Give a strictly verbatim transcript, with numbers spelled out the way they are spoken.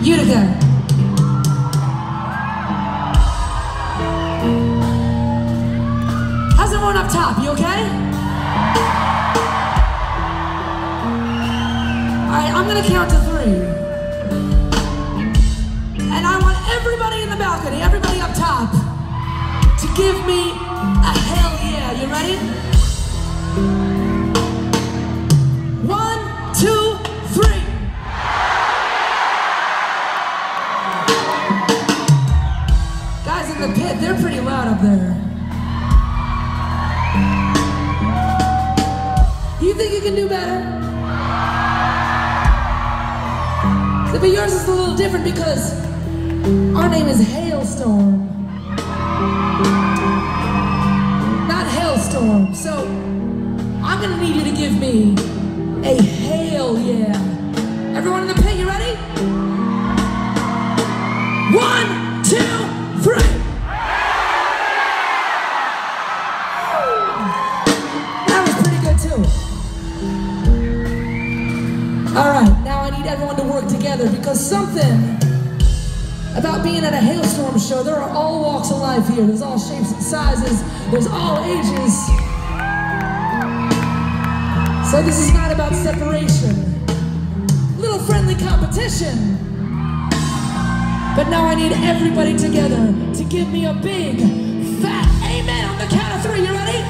Utica. How's everyone up top? You okay? Alright, I'm gonna count to three. And I want everybody in the balcony, everybody up top, to give me a hell yeah. You ready? One, two, three. Guys in the pit, they're pretty loud up there. You think you can do better? But yours is a little different because our name is Halestorm, not Halestorm. So I'm gonna need you to give me a hail yeah. Everyone in the pit, you ready? One, two, three. That was pretty good too. All right, now I need everyone to work together because something about being at a Halestorm show, there are all walks of life here. There's all shapes and sizes. There's all ages. So this is not about separation. Little friendly competition. But now I need everybody together to give me a big, fat amen on the count of three. You ready?